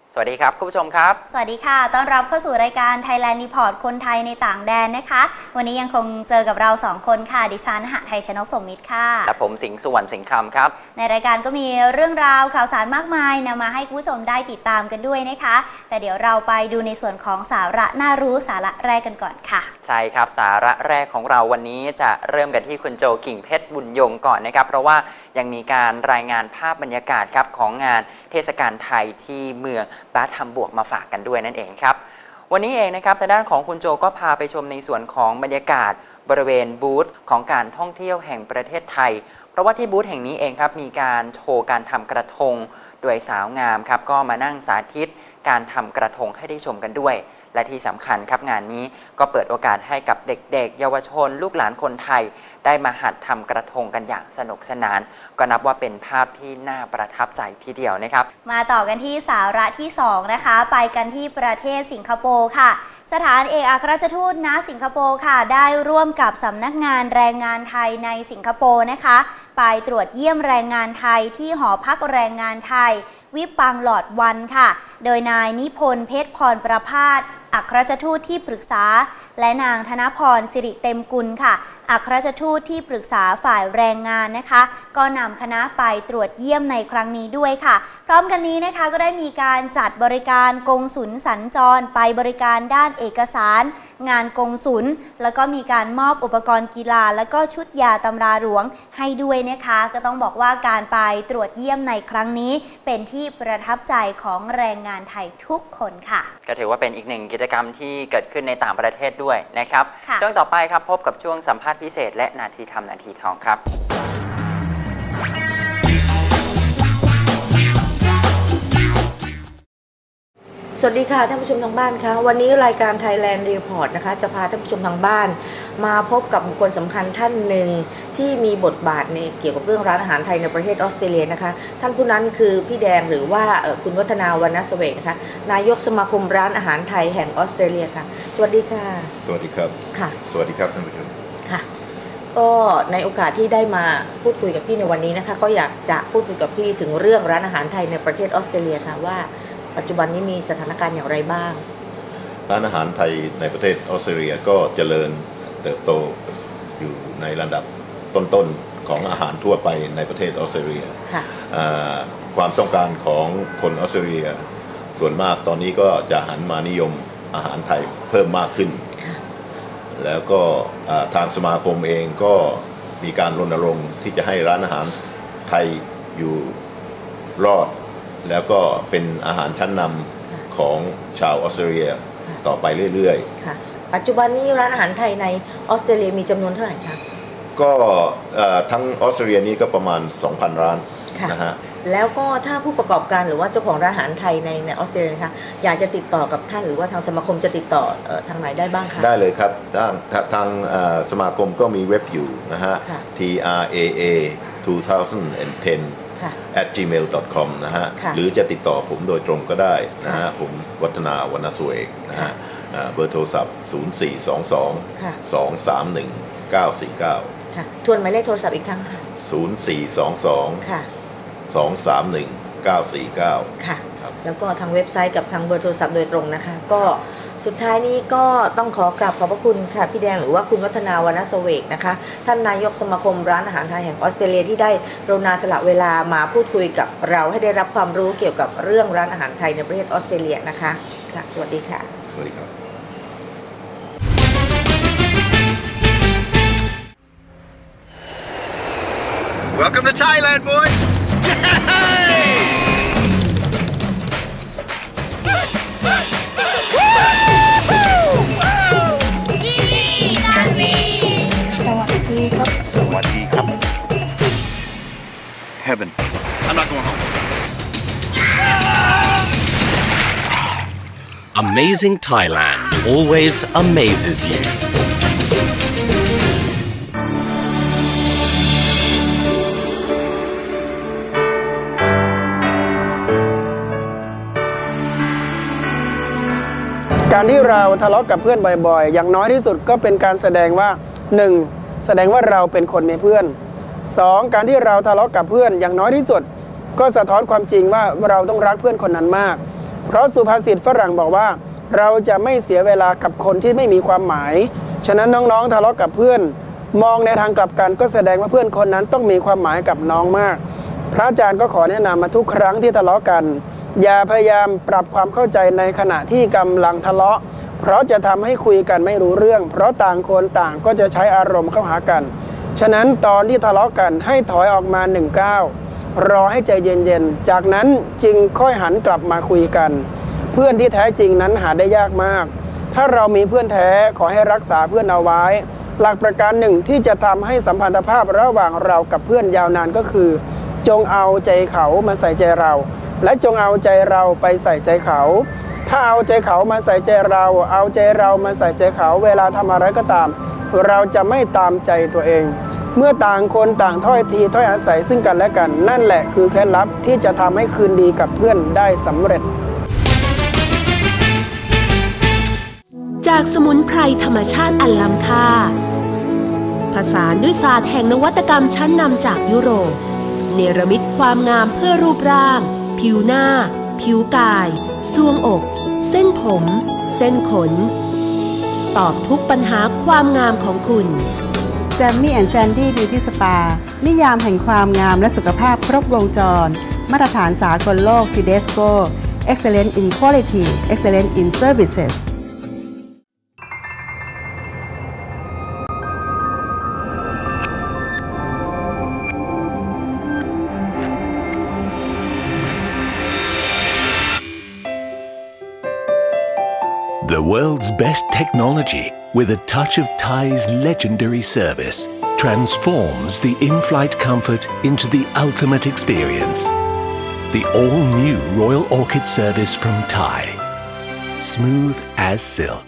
สวัสดีครับคุณผู้ชมครับสวัสดีค่ะต้อนรับเข้าสู่รายการ Thailand Report คนไทยในต่างแดนนะคะวันนี้ยังคงเจอกับเรา2คนค่ะดิฉันหไทยชนกสมมิตรค่ะและผมสิงห์สุวรรณสิงห์คำครับในรายการก็มีเรื่องราวข่าวสารมากมายนำมาให้คุณผู้ชมได้ติดตามกันด้วยนะคะแต่เดี๋ยวเราไปดูในส่วนของสาระน่ารู้สาระแรกกันก่อนค่ะใช่ครับสาระแรกของเราวันนี้จะเริ่มกันที่คุณโจกิ่งเพชรบุญยงก่อนนะครับเพราะว่ายังมีการรายงานภาพบรรยากาศครับของงานเทศกาลไทยที่เมืองบาทัมบวกมาฝากกันด้วยนั่นเองครับวันนี้เองนะครับทางด้านของคุณโจก็พาไปชมในส่วนของบรรยากาศบริเวณบูธของการท่องเที่ยวแห่งประเทศไทยเพราะว่าที่บูธแห่งนี้เองครับมีการโชว์การทำกระทงโดยสาวงามครับก็มานั่งสาธิตการทำกระทงให้ได้ชมกันด้วยและที่สำคัญครับงานนี้ก็เปิดโอกาสให้กับเด็กๆเยาวชนลูกหลานคนไทยได้มาหัดทำกระทงกันอย่างสนุกสนานก็นับว่าเป็นภาพที่น่าประทับใจทีเดียวนะครับมาต่อกันที่สาระที่2นะคะไปกันที่ประเทศสิงคโปร์ค่ะสถานเอกอัครราชทูตณสิงคโปร์ค่ะได้ร่วมกับสำนักงานแรงงานไทยในสิงคโปร์นะคะไปตรวจเยี่ยมแรงงานไทยที่หอพักแรงงานไทยวิปังหลอดวันค่ะโดยนายนิพนธ์เพชรพรประภาสอัครราชทูตที่ปรึกษาและนางธนพรสิริเต็มกุลค่ะอัครราชทูตที่ปรึกษาฝ่ายแรงงานนะคะก็นำคณะไปตรวจเยี่ยมในครั้งนี้ด้วยค่ะพร้อมกันนี้นะคะก็ได้มีการจัดบริการกงสุลสัญจรไปบริการด้านเอกสารงานกงสุลแล้วก็มีการมอบอุปกรณ์กีฬาแล้วก็ชุดยาตำราหลวงให้ด้วยนะคะก็ต้องบอกว่าการไปตรวจเยี่ยมในครั้งนี้เป็นที่ประทับใจของแรงงานไทยทุกคนค่ะก็ถือว่าเป็นอีกหนึ่งกิจกรรมที่เกิดขึ้นในต่างประเทศด้วยนะครับช่วงต่อไปครับพบกับช่วงสัมภาษณ์พิเศษและนาทีทำนาทีทองครับสวัสดีค่ะท่านผู้ชมทางบ้านคะวันนี้รายการ Thailand Report นะคะจะพาท่านผู้ชมทางบ้านมาพบกับบุคคลสำคัญท่านหนึ่งที่มีบทบาทในเกี่ยวกับเรื่องร้านอาหารไทยในประเทศออสเตรเลียนะคะท่านผู้นั้นคือพี่แดงหรือว่าคุณวัฒนาวรรณเสวกนะคะนายกสมาคมร้านอาหารไทยแห่งออสเตรเลียค่ะสวัสดีค่ะสวัสดีครับค่ะสวัสดีครับท่านผู้ชมค่ะก็ในโอกาสที่ได้มาพูดคุยกับพี่ในวันนี้นะคะก็อยากจะพูดคุยกับพี่ถึงเรื่องร้านอาหารไทยในประเทศออสเตรเลียค่ะว่าปัจจุบันนี้มีสถานการณ์อย่างไรบ้างร้านอาหารไทยในประเทศออสเตรเลียก็เจริญเติบโตอยู่ในระดับต้นๆของอาหารทั่วไปในประเทศออสเตรเลียความต้องการของคนออสเตรเลียส่วนมากตอนนี้ก็จะหันมานิยมอาหารไทยเพิ่มมากขึ้นแล้วก็ทางสมาคมเองก็มีการรณรงค์ที่จะให้ร้านอาหารไทยอยู่รอดแล้วก็เป็นอาหารชั้นนำของชาวออสเตรเลียต่อไปเรื่อยๆค่ะปัจจุบันนี้ร้านอาหารไทยในออสเตรเลียมีจำนวนเท่าไหร่คะก็ทั้งออสเตรเลียนี้ก็ประมาณ 2,000 ร้านนะฮะแล้วก็ถ้าผู้ประกอบการหรือว่าเจ้าของร้านอาหารไทยในออสเตรเลียนะคะอยากจะติดต่อกับท่านหรือว่าทางสมาคมจะติดต่อทางไหนได้บ้างคะได้เลยครับทางสมาคมก็มีเว็บอยู่นะฮะ TRAA 2010 @gmail.com นะฮะหรือจะติดต่อผมโดยตรงก็ได้นะฮะผมวัฒนาวรรณสวยนะฮะเบอร์โทรศัพท์0422 231 949 ค่ะทวนหมายเลขโทรศัพท์อีกครั้งค่ะ 0422ค่ะ231 949 ค่ะแล้วก็ทางเว็บไซต์กับทางเบอร์โทรศัพท์โดยตรงนะคะก็สุดท้ายนี้ก็ต้องขอกราบขอบพระคุณค่ะพี่แดงหรือว่าคุณวัฒนาวรรณเสวกนะคะท่านนายกสมาคมร้านอาหารไทยแห่งออสเตรเลียที่ได้กรุณาสละเวลามาพูดคุยกับเราให้ได้รับความรู้เกี่ยวกับเรื่องร้านอาหารไทยในประเทศออสเตรเลียนะคะค่ะสวัสดีค่ะสวัสดีครับ Welcome to Thailand, boys. Heaven. I'm not going home. Amazing Thailand always amazes you. การที่เราทะเลาะกับเพื่อนบ่อยๆอย่างน้อยที่สุดก็เป็นการแสดงว่า 1. แสดงว่าเราเป็นคนมีเพื่อน 2. การที่เราทะเลาะกับเพื่อนอย่างน้อยที่สุดก็สะท้อนความจริงว่าเราต้องรักเพื่อนคนนั้นมากเพราะสุภาษิตฝรั่งบอกว่าเราจะไม่เสียเวลากับคนที่ไม่มีความหมายฉะนั้นน้องๆทะเลาะกับเพื่อนมองในทางกลับกันก็แสดงว่าเพื่อนคนนั้นต้องมีความหมายกับน้องมากพระอาจารย์ก็ขอแนะนำมาทุกครั้งที่ทะเลาะกันอย่าพยายามปรับความเข้าใจในขณะที่กำลังทะเลาะเพราะจะทำให้คุยกันไม่รู้เรื่องเพราะต่างคนต่างก็จะใช้อารมณ์เข้าหากันฉะนั้นตอนที่ทะเลาะกันให้ถอยออกมา1 ก้าวรอให้ใจเย็นๆจากนั้นจึงค่อยหันกลับมาคุยกันเพื่อนที่แท้จริงนั้นหาได้ยากมากถ้าเรามีเพื่อนแท้ขอให้รักษาเพื่อนเอาไว้หลักประการหนึ่งที่จะทำให้สัมพันธภาพระหว่างเรากับเพื่อนยาวนานก็คือจงเอาใจเขามาใส่ใจเราและจงเอาใจเราไปใส่ใจเขาถ้าเอาใจเขามาใส่ใจเราเอาใจเรามาใส่ใจเขาเวลาทำอะไรก็ตามเราจะไม่ตามใจตัวเองเมื่อต่างคนต่างถ้อยทีถ้อยอาศัยซึ่งกันและกันนั่นแหละคือเคล็ดลับที่จะทำให้คืนดีกับเพื่อนได้สำเร็จจากสมุนไพรธรรมชาติอันล้ำค่าผสานด้วยศาสตร์แห่งนวัตกรรมชั้นนำจากยุโรปเนรมิตความงามเพื่อรูปร่างผิวหน้าผิวกายทรวงอกเส้นผมเส้นขนตอบทุกปัญหาความงามของคุณแซมมี่แอนด์แซนดี้บิวตี้สปานิยามแห่งความงามและสุขภาพครบวงจรมาตรฐานสากลโลก CDSCO Excellent in Quality Excellent in Services The world's best technology, with a touch of Thai's legendary service, transforms the in-flight comfort into the ultimate experience. The all-new Royal Orchid service from Thai. Smooth as silk.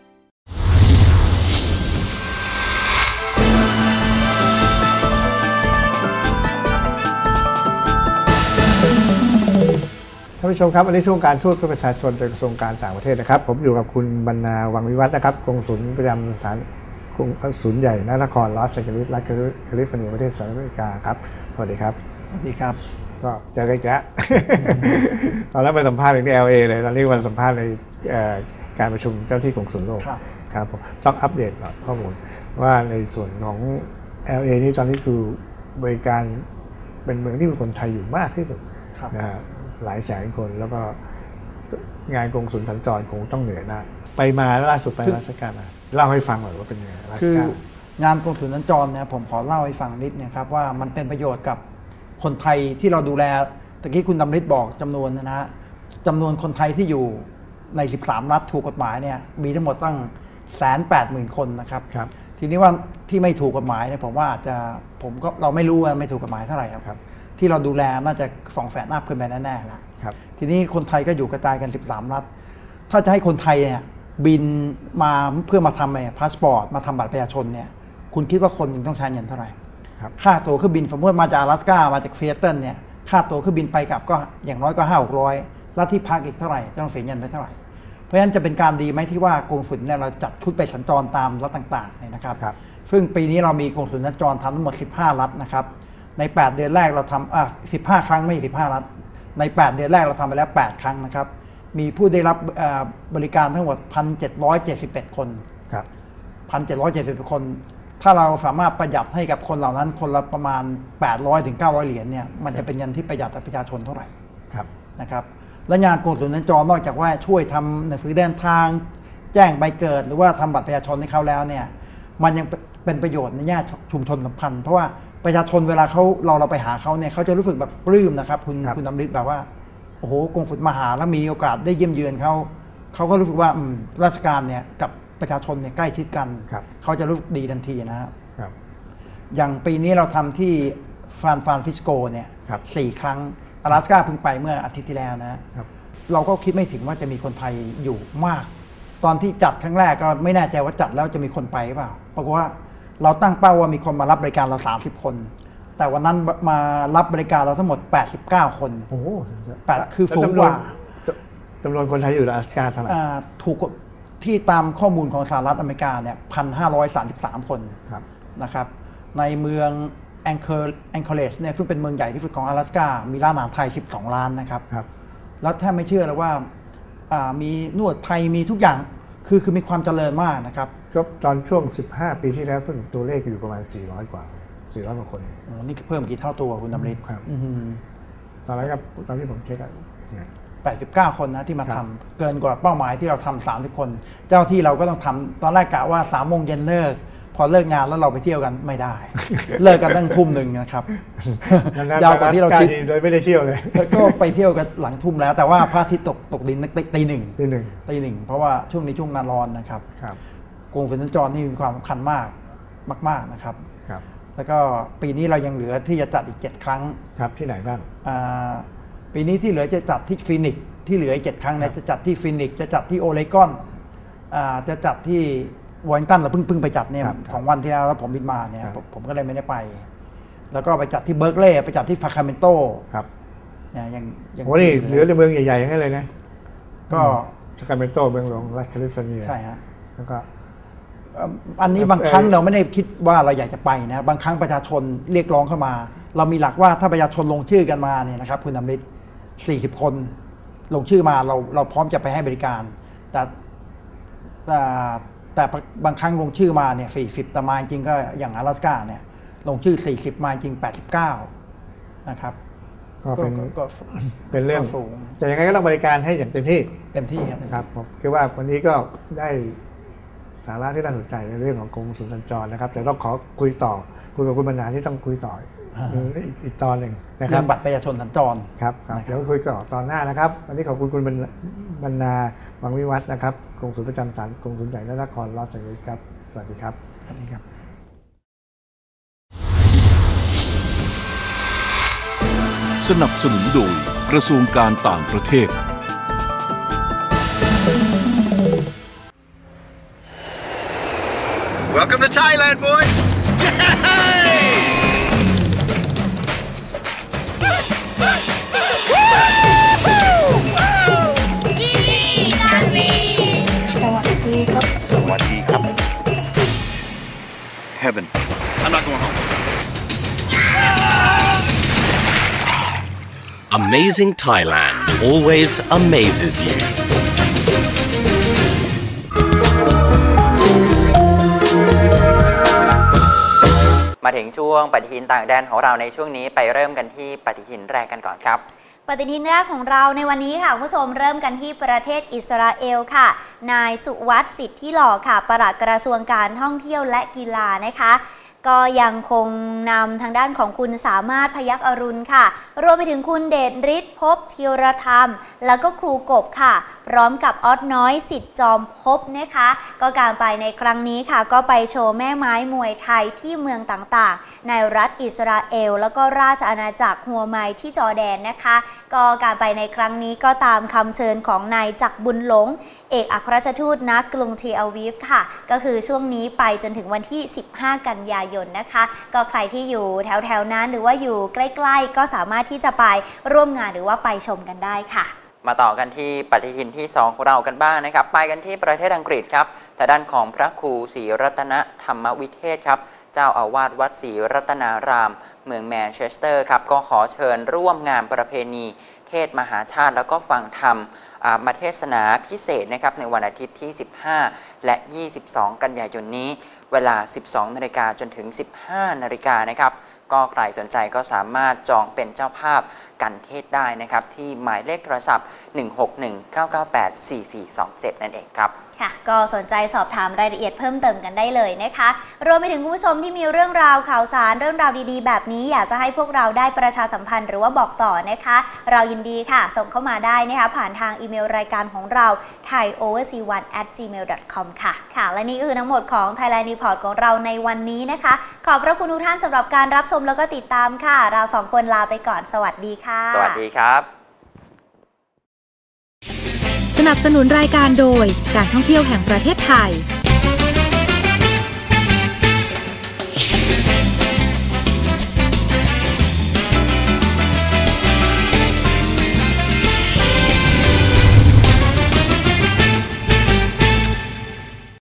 ท่านผู้ชมครับวันนี้ช่วงการทูตเพื่อประชาชนโดยกระทรวงการต่างประเทศนะครับผมอยู่กับคุณบรรณาวังวิวัฒน์นะครับกงสุลประจำสถานศูนย์ใหญ่นครลอสแองเจลิสรัฐแคลิฟอร์เนียประเทศสหรัฐอเมริกาครับสวัสดีครับสวัสดีครับก็เจอกันอีกแล้ว ตอนนั้นไปสัมภาษณ์ที่ LA เลยตอนนี้วันสัมภาษณ์ในการประชุมเจ้าที่กงสุลโลกครับผมต้องอัปเดตข้อมูลว่าในส่วนของ LA นี่ตอนนี้คือบริการเป็นเมืองที่มีคนไทยอยู่มากที่สุดนะฮะหลายแสนคนแล้วก็งานกงสุลสัญจรคงต้องเหนื่อยมากไปมาแล้วล่าสุดไปราชการเล่าให้ฟังหน่อยว่าเป็นยังไงราชการงานกงสุลสัญจรเนี่ยผมขอเล่าให้ฟังนิดนะครับว่ามันเป็นประโยชน์กับคนไทยที่เราดูแลตะกี้คุณดำริศบอกจำนวนนะฮะจำนวนคนไทยที่อยู่ใน13รัฐถูกกฎหมายเนี่ยมีทั้งหมดตั้ง 180,000 คนนะครับทีนี้ว่าที่ไม่ถูกกฎหมายเนี่ยผมว่าจะเราไม่รู้ว่าไม่ถูกกฎหมายเท่าไหร่ครับที่เราดูแลน่าจะ200,000 อัพขึ้นไปแน่ๆแล้วทีนี้คนไทยก็อยู่กระจายกัน13รัฐถ้าจะให้คนไทยเนี่ยบินมาเพื่อมาทำพาสปอร์ตมาทำบัตรประชาชนเนี่ยคุณคิดว่าคนหนึ่งต้องใช้เงินเท่าไหร่ค่าตั๋วเครื่องบินสมมติมาจากอลาสก้ามาจากซีแอตเทิลเนี่ยค่าตั๋วเครื่องบินไปกลับก็อย่างน้อยก็500-600แล้วที่พักอีกเท่าไหร่ต้องเสียเงินไปเท่าไหร่เพราะฉะนั้นจะเป็นการดีไหมที่ว่ากงสุลเนี่ยเราจัดชุดไปสัญจรตามรัฐต่างๆเนี่ยนะครับซึ่งปีนี้เรามีกงสุลสัญจรทำทั้งหมด15รัฐนะครับใน8เดือนแรกเราทำ15 ครั้งไม่15รัฐใน8เดือนแรกเราทำไปแล้ว8ครั้งนะครับมีผู้ได้รับบริการทั้งหมด 1,771 คนครับ 1,771 คนถ้าเราสามารถประหยัดให้กับคนเหล่านั้นคนละประมาณ800 ถึง 900 เหรียญเนี่ยมันจะเป็นเงินที่ประหยัดกับประชาชนเท่าไหร่นะครับและงานกงสุลสัญจรนอกจากว่าช่วยทำหนังสือเดินทางแจ้งใบเกิดหรือว่าทำบัตรประชาชนให้เขาแล้วเนี่ยมันยังเป็นประโยชน์ในแง่ชุมชนสัมพันธ์เพราะว่าประชาชนเวลาเราไปหาเขาเนี่ยเขาจะรู้สึกแบบปลื้มนะครับคุณดำริศแบบว่าโอ้โหกงสุลมาหาแล้วมีโอกาสได้เยี่ยมเยือนเขาก็รู้สึกว่าราชการเนี่ยกับประชาชนเนี่ยใกล้ชิดกันเขาจะรู้สึกดีทันทีนะครับอย่างปีนี้เราทำที่ซานฟรานซิสโกเนี่ย4 ครั้งอลาสก้าเพิ่งไปเมื่ออาทิตย์ที่แล้วนะเราก็คิดไม่ถึงว่าจะมีคนไทยอยู่มากตอนที่จัดครั้งแรกก็ไม่แน่ใจว่าจัดแล้วจะมีคนไปหรือเปล่าปรากฏว่าเราตั้งเป้าว่ามีคนมารับบริการเรา30 คนแต่วันนั้นมารับบริการเราทั้งหมด89 คนโอ้โหคือสูงกว่าจำนวนคนไทยอยู่ในอลาสก้าเท่าไหร่ถูกที่ตามข้อมูลของสหรัฐอเมริกาเนี่ย 1,533 คนนะครับในเมืองแองเกอเรจเนี่ยซึ่งเป็นเมืองใหญ่ที่สุดของอลาสก้ามีร้านอาหารไทย12 ร้านนะครับแล้วแทบไม่เชื่อเลยว่ามีนวดไทยมีทุกอย่างคือมีความเจริญมากนะครับก็ตอนช่วง15 ปีที่แล้วเพิ่งตัวเลขอยู่ประมาณ400 กว่าคนนี่เพิ่มกี่เท่าตัวคุณดำริครับตอนแรกครับตอนที่ผมเช็ค 89 คนนะที่มาทำเกินกว่าเป้าหมายที่เราทำ30 คนเจ้าที่เราก็ต้องทำตอนแรกกะว่า3 โมงเย็นเลิกพอเลิกงานแล้วเราไปเที่ยวกันไม่ได้ เลิกกันตั้งทุ่มหนึ่งนะครับยาวกว่าที่เราคิดโดยไม่ได้เที่ยวเลยก็ไปเที่ยวกันหลังทุ่มแล้วแต่ว่าพระอาทิตย์ตกดินตีหนึ่งเพราะว่าช่วงนี้ช่วงหน้าร้อนนะครับกรุงเฟรนจรนี่มีความสำคัญมากนะครับแล้วก็ปีนี้เรายังเหลือที่จะจัดอีก7 ครั้งครับที่ไหนบ้างปีนี้ที่เหลือจะจัดที่ฟินิกซ์ที่เหลือ7 ครั้งจะจัดที่ฟินิกซ์จะจัดที่โอเลกอนจะจัดที่วอชิงตันเราเพิ่งไปจัดเนี่ย2 วันที่แล้วผมบินมาเนี่ยผมก็เลยไม่ได้ไปแล้วก็ไปจัดที่เบิร์กเลย์ไปจัดที่ซาคราเมนโตครับเนี่ยยังโอ้นี่เหลือในเมืองใหญ่ๆอย่างนั้นเลยนะก็ซาคราเมนโตเมืองหลวงรัฐแคลิฟอร์เนียใช่ฮะแล้วก็อันนี้บางครั้งเราไม่ได้คิดว่าเราอยากจะไปนะบางครั้งประชาชนเรียกร้องเข้ามาเรามีหลักว่าถ้าประชาชนลงชื่อกันมาเนี่ยนะครับคุณดำริ40 คนลงชื่อมาเราพร้อมจะไปให้บริการแต่บางครั้งลงชื่อมาเนี่ย40แต่มาจริงก็อย่าง阿拉斯加เนี่ยลงชื่อ40มาจริง89นะครับก็เป็นเรื่องสูงแต่ยังไงก็ต้องบริการให้อย่างเต็มที่ครับผมคิดว่าวันนี้ก็ได้สาระที่น่าสนใจในเรื่องของกรมศุลสัญจรนะครับแต่ต้องขอคุยกับคุณบรรณาที่ต้องคุยต่ออีกตอนหนึ่งนะครับเรื่องบัตรประชาชนสัญจรครับเดี๋ยวคุยต่อตอนหน้านะครับวันนี้ขอบคุณคุณบรรณาวังวิวัฒน์นะครับกรมศุลประจำศาลกรมศุลใหญ่นครลอสแอนเจลิสครับสวัสดีครับสวัสดีครับสนับสนุนโดยกระทรวงการต่างประเทศ Welcome to Thailand, boys. Heaven. I'm not going home. Amazing Thailand always amazes you. มาถึงช่วงปฏิทินต่างแดนของเราในช่วงนี้ไปเริ่มกันที่ปฏิทินแรกกันก่อนครับปฏิทินแรกของเราในวันนี้ค่ะคุณผู้ชมเริ่มกันที่ประเทศอิสราเอลค่ะนายสุวัฒน์สิทธิหล่อค่ะปลัดกระทรวงการท่องเที่ยวและกีฬานะคะก็ยังคงนำทางด้านของคุณสามารถพยัคฆ์อรุณค่ะรวมไปถึงคุณเดชฤทธิ์ภพธีรธรรมแล้วก็ครูกบค่ะพร้อมกับออสน้อยสิทธิ์จอมภพนะคะก็การไปในครั้งนี้ค่ะก็ไปโชว์แม่ไม้มวยไทยที่เมืองต่างๆในรัฐอิสราเอลแล้วก็ราชอาณาจักรฮัวไมที่จอร์แดนนะคะก็การไปในครั้งนี้ก็ตามคำเชิญของนายจักรบุญหลงเอกอัครราชทูตณกรุงเทลอาวีฟค่ะก็คือช่วงนี้ไปจนถึงวันที่15 กันยายนนะคะก็ใครที่อยู่แถวๆนั้นหรือว่าอยู่ใกล้ๆก็สามารถที่จะไปร่วมงานหรือว่าไปชมกันได้ค่ะมาต่อกันที่ปฏิทินที่2ของเรากันบ้างนะครับไปกันที่ประเทศอังกฤษครับทางด้านของพระครูศรีรัตนธรรมวิเทศครับเจ้าอาวาสวัดศรีรัตนารามเมืองแมนเชสเตอร์ครับก็ขอเชิญร่วมงานประเพณีเทศมหาชาติแล้วก็ฟังธรรมมาเทศนาพิเศษนะครับในวันอาทิตย์ที่15และ22กันยายนนี้เวลา 12 นาฬิกาจนถึง 15 นาฬิกานะครับก็ใครสนใจก็สามารถจองเป็นเจ้าภาพกันเทศได้นะครับที่หมายเลขโทรศัพท์161-998-4427นั่นเองครับค่ะก็สนใจสอบถามรายละเอียดเพิ่มเติมกันได้เลยนะคะรวมไปถึงคุณผู้ชมที่มีเรื่องราวข่าวสารเรื่องราวดีๆแบบนี้อยากจะให้พวกเราได้ประชาสัมพันธ์หรือว่าบอกต่อนะคะเรายินดีค่ะส่งเข้ามาได้นะคะผ่านทางอีเมลรายการของเรา thaiOverseas1@gmail.com ค่ะและนี่คือทั้งหมดของ Thailand Report ของเราในวันนี้นะคะขอบพระคุณทุกท่านสำหรับการรับชมแล้วก็ติดตามค่ะเราสองคนลาไปก่อนสวัสดีค่ะสวัสดีครับสนับสนุนรายการโดยการท่องเที่ยวแห่งประเทศไทย